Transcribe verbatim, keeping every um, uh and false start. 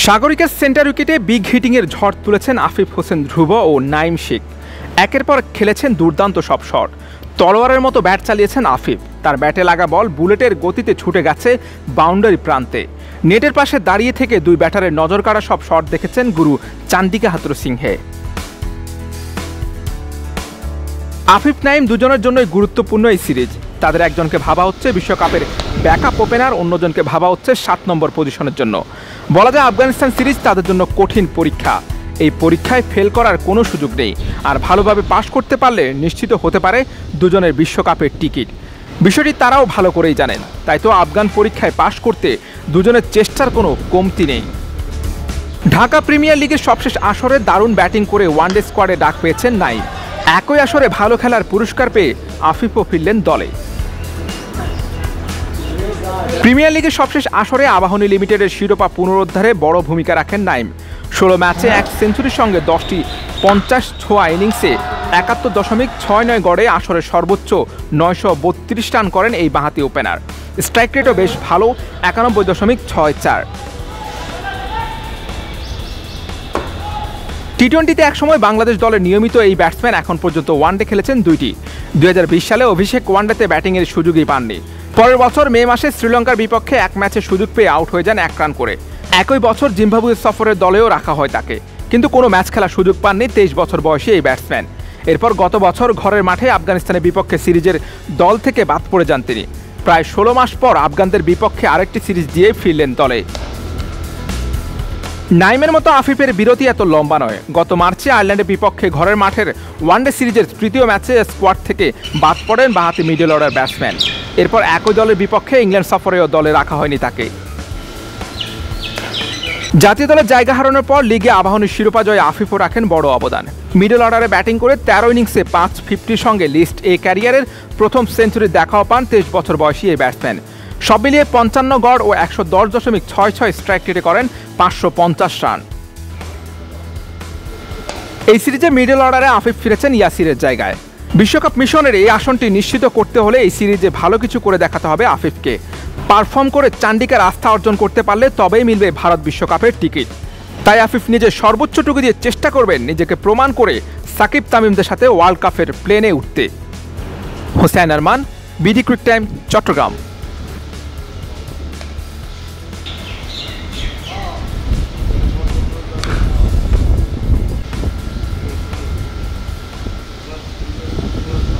সাগরিকের centre উইকেটে big হিটিংয়ের ঝড় তুলেছেন আফিফ হোসেন ধ্রুব ও নাইম শেখ। একের পর খেলেছেন দুর্দান্ত সব শট। তলোয়ারের মতো ব্যাট চালিয়েছেন আফিফ। তার ব্যাটে লাগা বল বুলেটের গতিতে ছুটে গেছে বাউন্ডারি প্রান্তে। নেটের পাশে দাঁড়িয়ে থেকে দুই ব্যাটারের নজর কাড়া সব শট দেখেছেন গুরু 𝐁𝐃𝐂𝐫𝐢𝐧𝐝। আফিফ নাইম দুজনের জন্যই গুরুত্বপূর্ণ এই সিরিজ। তাদের একজনকে ভাবা হচ্ছে বিশ্বকাপের ব্যাকআপ ওপেনার, অন্যজনকে ভাবা হচ্ছে সাত নম্বর পজিশনের জন্য। বলা যায় আফগানিস্তান সিরিজ তাদের জন্য কঠিন পরীক্ষা। এই পরীক্ষায় ফেল করার কোনো সুযোগ নেই, আর ভালোভাবে পাশ করতে পারলে নিশ্চিত হতে পারে দুজনের বিশ্বকাপের টিকিট। বিষয়টি তারাও ভালো করেই জানেন, তাই তো আফগান পরীক্ষায় পাশ করতে দুজনের চেষ্টার কোনো কমতি নেই। ঢাকা প্রিমিয়ার লিগের সবশেষ আসরে দারুণ ব্যাটিং করে ওয়ানডে স্কোয়াডে ডাক পেয়েছেন নাইম। একই আসরে ভালো খেলার পুরস্কার পেয়ে আফিফও ফিরলেন দলে। প্রিমিয়ার লিগের সবশেষ আসরে আবাহনী লিমিটেডের শিরোপা পুনরুদ্ধারে বড় ভূমিকা রাখেন নাইম। ষোলো ম্যাচে এক সেঞ্চুরির সঙ্গে দশটি পঞ্চাশ ছোঁয়া ইনিংসে একাত্তর দশমিক ছয় নয় গড়ে আসরের সর্বোচ্চ নয়শো বত্রিশ রান করেন এই বাঁহাতি ওপেনার। স্ট্রাইক রেটও বেশ ভালো, একানব্বই দশমিক ছয় চার। টি টোয়েন্টিতে একসময় বাংলাদেশ দলের নিয়মিত এই ব্যাটসম্যান এখন পর্যন্ত ওয়ানডে খেলেছেন দুইটি। দুই হাজার বিশ সালে অভিষেক ওয়ানডেতে ব্যাটিংয়ের সুযোগই পাননি। পরের বছর মে মাসে শ্রীলঙ্কার বিপক্ষে এক ম্যাচে সুযোগ পেয়ে আউট হয়ে যান এক রান করে। একই বছর জিম্বাবুয়ে সফরের দলেও রাখা হয় তাকে, কিন্তু কোনো ম্যাচ খেলার সুযোগ পাননি তেইশ বছর বয়সী এই ব্যাটসম্যান। এরপর গত বছর ঘরের মাঠে আফগানিস্তানের বিপক্ষে সিরিজের দল থেকে বাদ পড়ে যান তিনি। প্রায় ষোলো মাস পর আফগানদের বিপক্ষে আরেকটি সিরিজ দিয়ে ফিরলেন দলে। নাইমের মতো আফিফের বিরতি এত লম্বা নয়। গত মার্চে আয়ারল্যান্ডের বিপক্ষে ঘরের মাঠের ওয়ানডে সিরিজের তৃতীয় ম্যাচে স্কোয়াড থেকে বাদ পড়েন বাঁহাতি মিডল অর্ডার ব্যাটসম্যান। এরপর একই দলের বিপক্ষে ইংল্যান্ড সফরেও দলে রাখা হয়নি তাকে। জাতীয় দলের জায়গা হারানোর পর লিগে আবাহনীর শিরোপা জয়ে আফিফও রাখেন বড় অবদান। মিডল অর্ডারে ব্যাটিং করে তেরো ইনিংসে পাঁচ ফিফটির সঙ্গে লিস্ট এ ক্যারিয়ারের প্রথম সেঞ্চুরি দেখাও পান তেইশ বছর বয়সী এই ব্যাটসম্যান। সব মিলিয়ে পঞ্চান্ন গড় ও একশো দশ দশমিক ছয় ছয় স্ট্রাইক রেটে করেন পাঁচশো পঞ্চাশ রান। এই সিরিজে মিডল অর্ডারে আফিফ ফিরেছেন ইয়াসিরের জায়গায়। বিশ্বকাপ মিশনের এই আসনটি নিশ্চিত করতে হলে এই সিরিজে ভালো কিছু করে দেখাতে হবে আফিফকে। পারফর্ম করে চ্যান্ডিকার আস্থা অর্জন করতে পারলে তবেই মিলবে ভারত বিশ্বকাপের টিকিট। তাই আফিফ নিজের সর্বোচ্চটুকু দিয়ে চেষ্টা করবেন নিজেকে প্রমাণ করে সাকিব তামিমদের সাথে ওয়ার্ল্ড কাপের প্লেনে উঠতে। Hossain Arman, BD cric time, Chittagong.